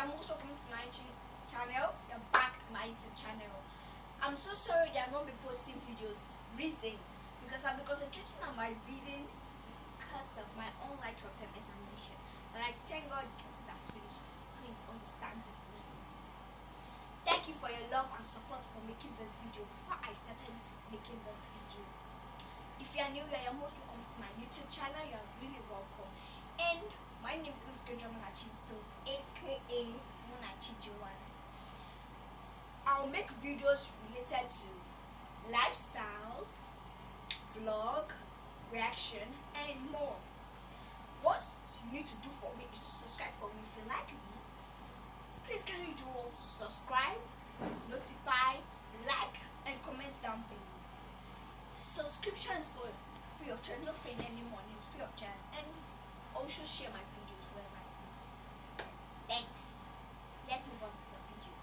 you're most welcome to my channel. You're back to my YouTube channel. I'm so sorry that I've not been posting videos. Reason because I've been concentrating on my reading because of my online short-term examination. But I thank God it has finished. Please understand me. Thank you for your love and support for making this video. Before I started making this video, if you are new here, you're most welcome to my YouTube channel. You're really welcome. And my name is Mr. Munachi, so aka Munachi Joanna. I'll make videos related to lifestyle, vlog, reaction, and more. What you need to do for me is to subscribe for me. If you like me, please can you do all to subscribe, notify, like, and comment down below. Subscription is for free of charge, not paying any money, it's free of charge. And also share my videos wherever I can. Thanks. Let's move on to the video.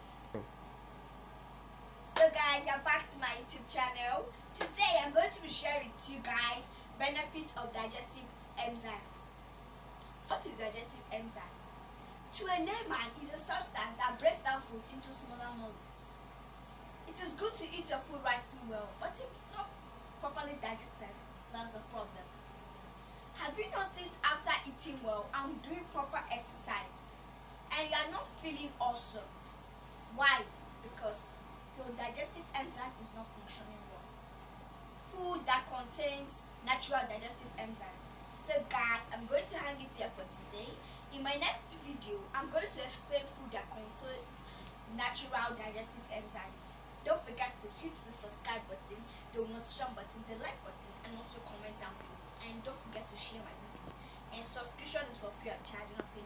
So guys, I'm back to my YouTube channel. Today I'm going to be sharing with you guys benefits of digestive enzymes. What is digestive enzymes? To a layman, is a substance that breaks down food into smaller molecules. It is good to eat your food right through well, but if not properly digested, that's a problem. Have you noticed after eating well and doing proper exercise and you are not feeling awesome? Why? Because your digestive enzyme is not functioning well. Food that contains natural digestive enzymes. So guys, I'm going to hang it here for today. In my next video, I'm going to explain food that contains natural digestive enzymes. Don't forget to hit the subscribe button, the notification button, the like button, and also comment down below. And don't forget to share my videos. And subscription is for free of charge, not paying